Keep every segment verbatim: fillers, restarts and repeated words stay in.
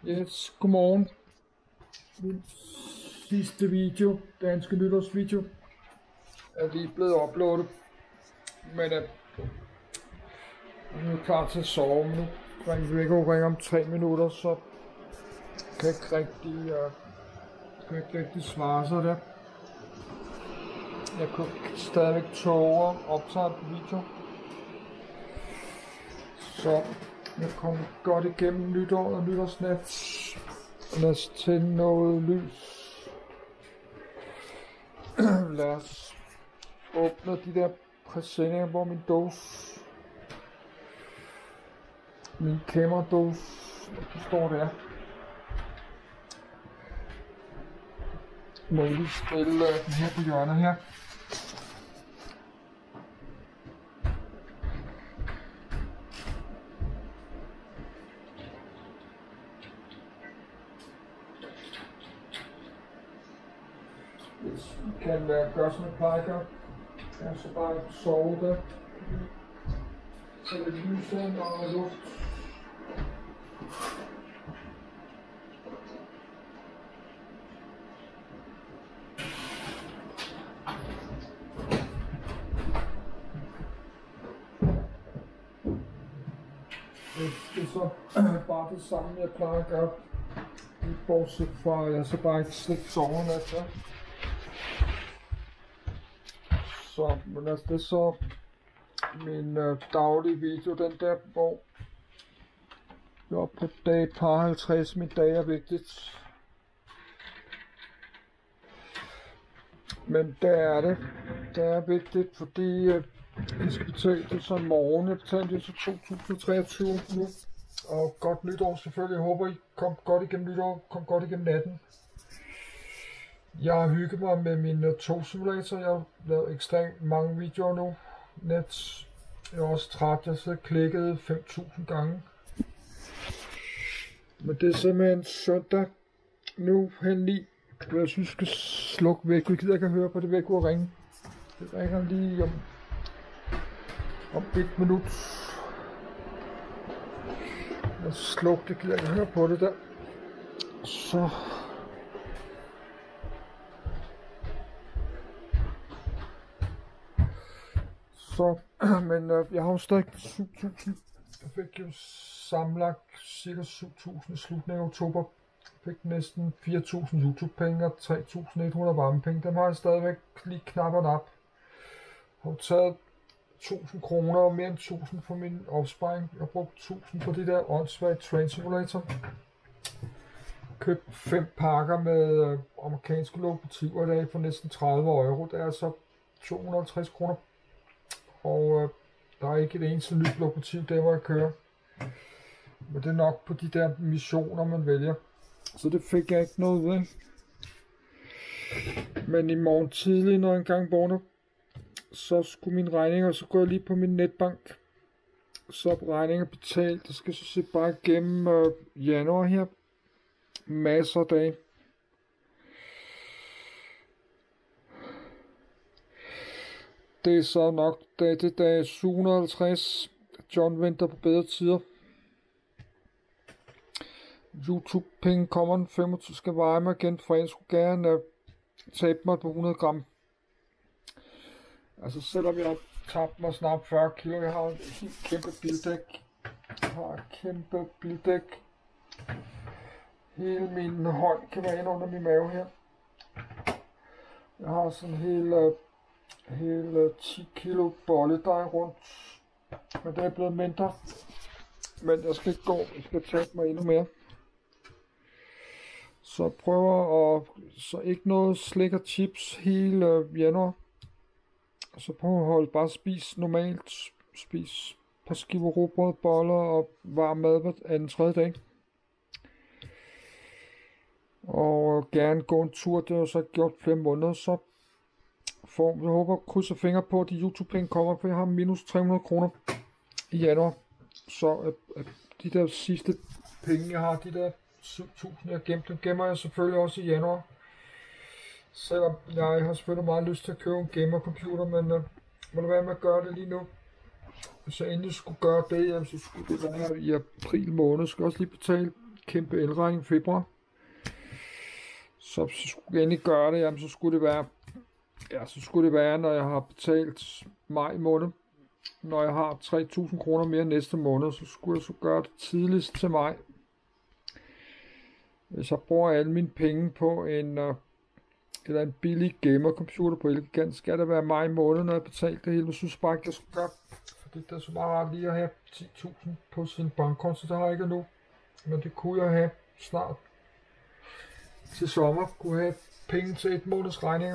Yes, godmorgen. Min sidste video, danske nytårsvideo, er lige blevet uploadet. Men øh, nu er jeg klar til at sove, men nu ringer vi ikke ringer om tre minutter, så kan jeg ikke rigtig, øh, kan jeg ikke rigtig svare sig der. Jeg kunne stadigvæk tåge og optage på video. Så jeg kom godt igennem nytår og nytårsnat. Lad os tænde noget lys. Lad os åbne de der præsendinger, hvor min dåse, min kameradåse, der står der. Må jeg lige stille den her på hjørnet her. Det kan være gøre som jeg plejer at gøre. Jeg så bare sove der. Så lidt lys ind og luft. Det er så bare det samme jeg plejer at gøre. Bortset fra at jeg så bare ikke slet sover nat. Så, men altså det er så min øh, daglige video, den der, hvor jeg er på dag par halvtreds, min dag er vigtigt. Men det er det, det er vigtigt, fordi øh, jeg skal betale det så i morgen, jeg betaler det så to tusind treogtyve nu. Og godt nytår selvfølgelig, jeg håber I kom godt igennem nytår, kom godt igennem natten. Jeg har hygget mig med min uh, togsimulator. Jeg har lavet ekstremt mange videoer nu. Net. Jeg er også træt. Jeg har siddet klikket fem tusind gange. Men det er simpelthen søndag. Nu hen i. Jeg synes, jeg skal slukke væk. Jeg gider ikke at høre på det væk og ringe. Det ringer lige om, om et minut. Jeg slukker. Jeg gider ikke at høre på det der. Så... Så, men øh, jeg har jo stadig syv tusind. Jeg fik jo sammenlagt cirka syv tusind i slutningen af oktober. Jeg fik næsten fire tusind YouTube-penge og tre tusind et hundrede varmepenge. Dem har jeg stadigvæk lige knap og nap. Jeg har taget tusind kroner og mere end tusind for min opsparing. Jeg har brugt tusind på de der åndssvage Train Simulator. Købt fem pakker med øh, amerikanske lokomotiver i dag for næsten tredive euro. Det er altså to hundrede og halvtreds kroner. Og øh, der er ikke et eneste nyt lokomotiv der, hvor jeg kører. Men det er nok på de der missioner, man vælger. Så det fik jeg ikke noget ud af. Men i morgen tidlig, når jeg engang vågner, så skulle mine regninger, så går jeg lige på min netbank. Så er regninger betalt. Jeg skal så se bare igennem øh, januar her. Masser af dage. Det er så nok dag til dag syv hundrede og halvtreds. John venter på bedre tider. YouTube-penge kommer den femogtyve, skal veje mig igen, for jeg skulle gerne uh, tabe mig på hundrede gram. Altså selvom jeg har tabt mig snart fyrre kilo, jeg har et helt kæmpe bildæk. Jeg har et kæmpe bildæk. Hele min hånd kan være inde under min mave her. Jeg har sådan hele... Uh, hele ti kilo bolledej rundt, men det er blevet mindre, men jeg skal ikke gå, jeg skal tage mig endnu mere, så jeg prøver at, så ikke noget slik og chips hele januar, så prøver at holde bare spise normalt, spise et par skiver rugbrød, boller og varm mad hver anden tredje dag, og gerne gå en tur, det har jeg så gjort flere måneder, så For, jeg håber, krydser fingre på, at de YouTube-penge kommer, for jeg har minus tre hundrede kroner i januar. Så at, at de der sidste penge, jeg har, de der syv tusind, jeg gemt, dem gemmer jeg selvfølgelig også i januar. Selvom jeg har selvfølgelig meget lyst til at købe en gamer-computer, men uh, må du være med at gøre det lige nu. Hvis jeg endelig skulle gøre det, så skulle det være i april måned. Jeg skal også lige betale kæmpe elregning i februar. Så hvis jeg skulle endelig gøre det, jamen, så skulle det være, ja, så skulle det være, når jeg har betalt maj måned. Når jeg har tre tusind kroner mere næste måned, så skulle jeg så gøre det tidligst til maj. Hvis jeg bruger alle mine penge på en, uh, eller en billig gamer-computer på Elgiganten, skal det være maj måned, når jeg betaler det hele. Jeg synes bare ikke, jeg skulle gøre, fordi det er så meget rart lige at have ti tusind på sin bankkonto. Det har jeg ikke endnu, men det kunne jeg have snart. Til sommer kunne jeg have penge til et måneds regninger.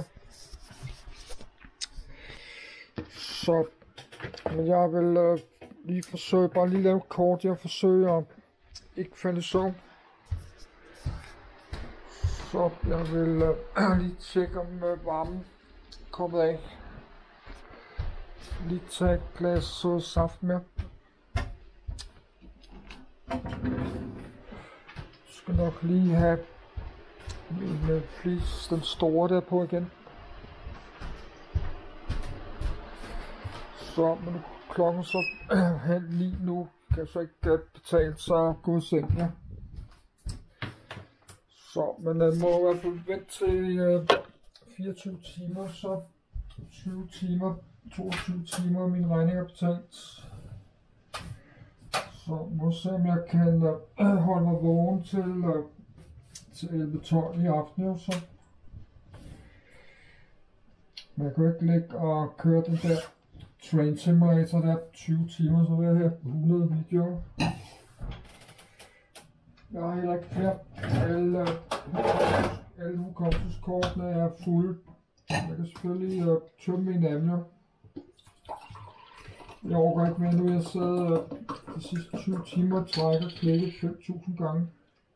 Så men jeg vil øh, lige forsøge, bare lige lave kort, jeg forsøger at ikke falde i søvn. Så jeg vil øh, lige tjekke om øh, varmen kommet af. Lige tage et glas sød saft med. Jeg skal nok lige have min øh, flis, den store der på igen. Så, men nu klokken så halv ni nu, kan jeg så ikke uh, betale, så gå i seng, ja. Så, men jeg uh, må i hvert fald vente til uh, fireogtyve timer, så tyve timer, toogtyve timer, min regning er betalt. Så må se, om jeg kan uh, holde mig vågen til, uh, til elleve tolv i aften, jo, så. Men jeg kan ikke ligge og køre den der Train Simulator, der er tyve timer, så vil jeg have hundrede videoer. Jeg har heller ikke flere. Alle, alle hukommelseskortene er fulde. Jeg kan selvfølgelig uh, tømme mine emner. Jeg overgår ikke med nu, jeg sad uh, de sidste tyve timer og trækker klækket fem tusind gange.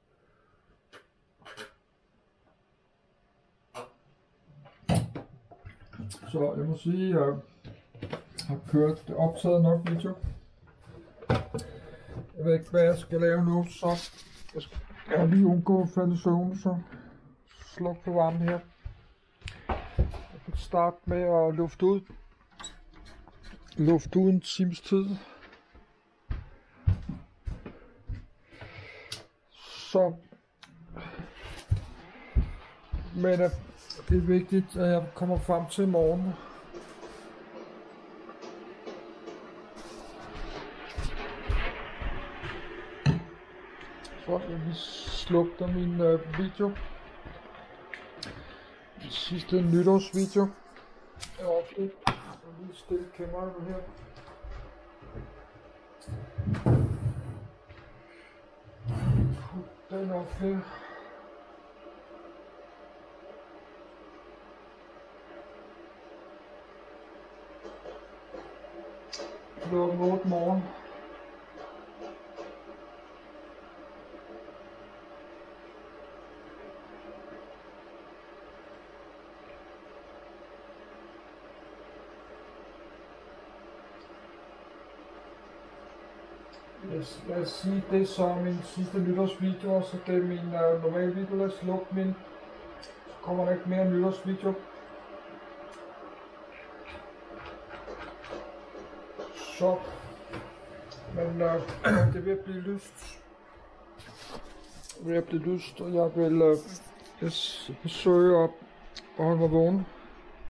Så jeg må sige, at uh, jeg har kørt det optaget nok video. Jeg ved ikke, hvad jeg skal lave nu, så jeg skal jeg lige undgå at falde i søvn, så sluk for varmen her. Jeg kan starte med at lufte ud. Lufte ud en times tid. Så. Men det er vigtigt, at jeg kommer frem til i morgen. Så jeg lige slukker min øh, video. Den sidste nytårsvideo. Jeg har oplevet. Jeg vil lige stille kameraet her. Den op her. Klokken otte morgen. Lad os sige, det er så min sidste nytårsvideo, så det er min uh, normale video. Lad os slukke min. Så kommer der ikke mere nytårsvideo. Så. Men uh, det vil blive lyst. Det vil blive lyst, og jeg vil uh, forsøge at holde mig vågen.